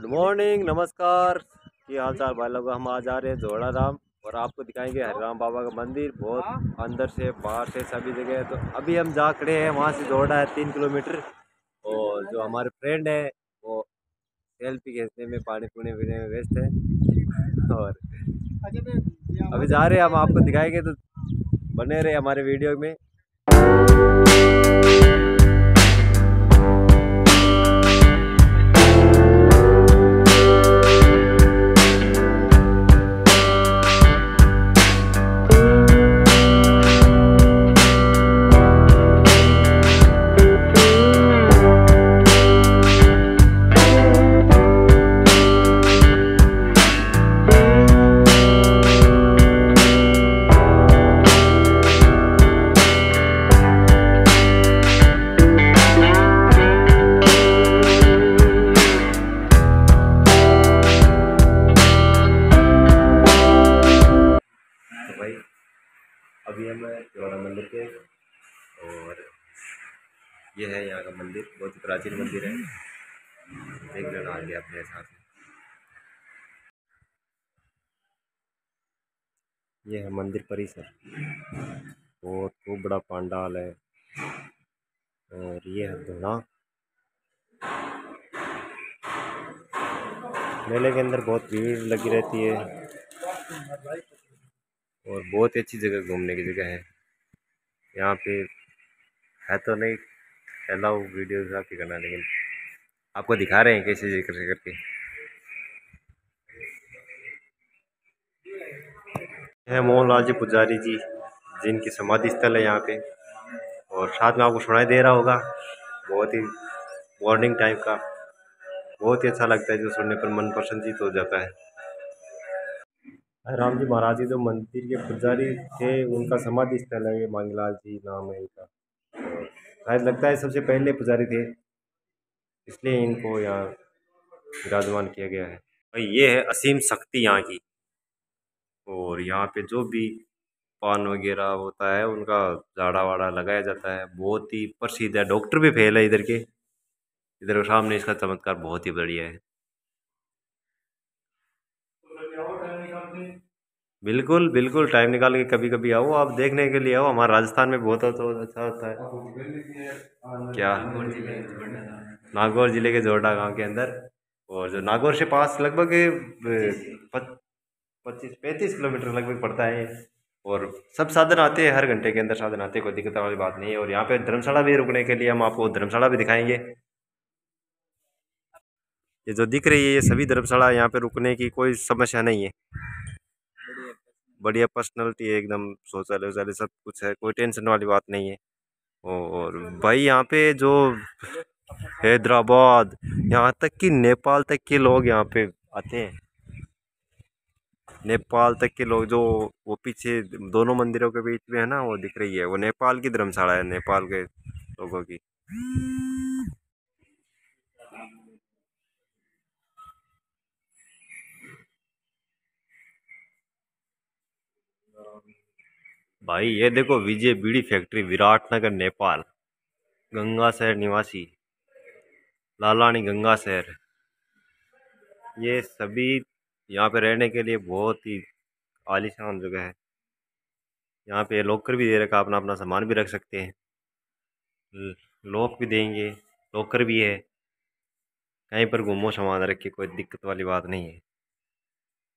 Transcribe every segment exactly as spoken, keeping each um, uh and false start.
Good morning, नमस्कार। ये हाल चाल भाई लोग, हम आज आ रहे हैं जोड़ा राम और आपको दिखाएंगे हरिराम बाबा का मंदिर। बहुत अंदर से बाहर से सभी जगह। तो अभी हम जा खड़े हैं, वहाँ से जोड़ा है तीन किलोमीटर। और जो हमारे फ्रेंड है वो सेल्फी खींचने में, पानी पूनी पीने में व्यस्त है। और अभी जा रहे हैं, हम आपको दिखाएंगे, तो बने रहे हमारे वीडियो में। तो भाई अभी हम जोड़ा मंदिर के, और ये है यहाँ का मंदिर। बहुत ही प्राचीन मंदिर है, देख लेना आगे अपने हिसाब से। ये है मंदिर परिसर, और खूब बड़ा पंडाल है। और ये है धुना। मेले के अंदर बहुत भीड़ लगी रहती है, और बहुत ही अच्छी जगह, घूमने की जगह है यहाँ पे। है तो नहीं अलाउ वीडियो आपकी करना, लेकिन आपको दिखा रहे हैं कैसे जिक्र करके। है मोहन लाल जी पुजारी जी, जिनकी समाधि स्थल है यहाँ पे। और साथ में आपको सुनाई दे रहा होगा, बहुत ही मॉर्निंग टाइम का, बहुत ही अच्छा लगता है, जो सुनने पर मन प्रसन्नचित हो जाता है। राम जी महाराज जी जो मंदिर के पुजारी थे, उनका समाधि स्थल है ये, मांगलाल जी नाम है इनका। और शायद लगता है सबसे पहले पुजारी थे, इसलिए इनको यहाँ विराजमान किया गया है। भाई ये है असीम शक्ति यहाँ की। और यहाँ पे जो भी पान वगैरह होता है, उनका झाड़ा वाड़ा लगाया जाता है। बहुत ही प्रसिद्ध है, डॉक्टर भी फेल है इधर के। इधर सामने इसका चमत्कार बहुत ही बढ़िया है। बिल्कुल बिल्कुल, टाइम निकाल के कभी कभी आओ, आप देखने के लिए आओ। हमारे राजस्थान में बहुत अच्छा होता है। क्या? नागौर जिले के जोरडा गांव के अंदर। और जो नागौर से पास लगभग पच्चीस पैंतीस किलोमीटर लगभग पड़ता है। और सब साधन आते हैं, हर घंटे के अंदर साधन आते हैं, कोई दिक्कत वाली बात नहीं है। और यहाँ पे धर्मशाला भी रुकने के लिए, हम आपको धर्मशाला भी दिखाएंगे। ये जो दिख रही है, ये सभी धर्मशाला, यहाँ पे रुकने की कोई समस्या नहीं है। बढ़िया पर्सनैलिटी है एकदम, शौचालय वौचालय सब कुछ है, कोई टेंशन वाली बात नहीं है। और भाई यहाँ पे जो हैदराबाद, यहाँ तक कि नेपाल तक के लोग यहाँ पे आते हैं। नेपाल तक के लोग, जो वो पीछे दोनों मंदिरों के बीच में है ना, वो दिख रही है, वो नेपाल की धर्मशाला है, नेपाल के लोगों की। भाई ये देखो, विजय बीड़ी फैक्ट्री, विराटनगर नेपाल। गंगा शहर निवासी, लालानी गंगा शहर। ये सभी यहाँ पे रहने के लिए बहुत ही आलीशान जगह है। यहाँ पे लॉकर भी दे रखा, अपना अपना सामान भी रख सकते हैं। लॉक भी देंगे, लॉकर भी है, कहीं पर घूमो सामान रख के, कोई दिक्कत वाली बात नहीं है।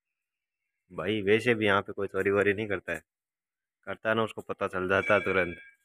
भाई वैसे भी यहाँ पे कोई चोरी वोरी नहीं करता है, करता है ना उसको पता चल जाता है तुरंत।